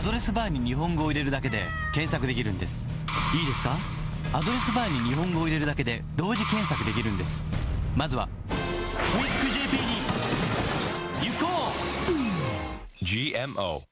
アドレスバーに日本語を入れるだけで検索できるんです。いいですか？アドレスバーに日本語を入れるだけで同時検索できるんです。まずは QuickJP に行こう。 GMO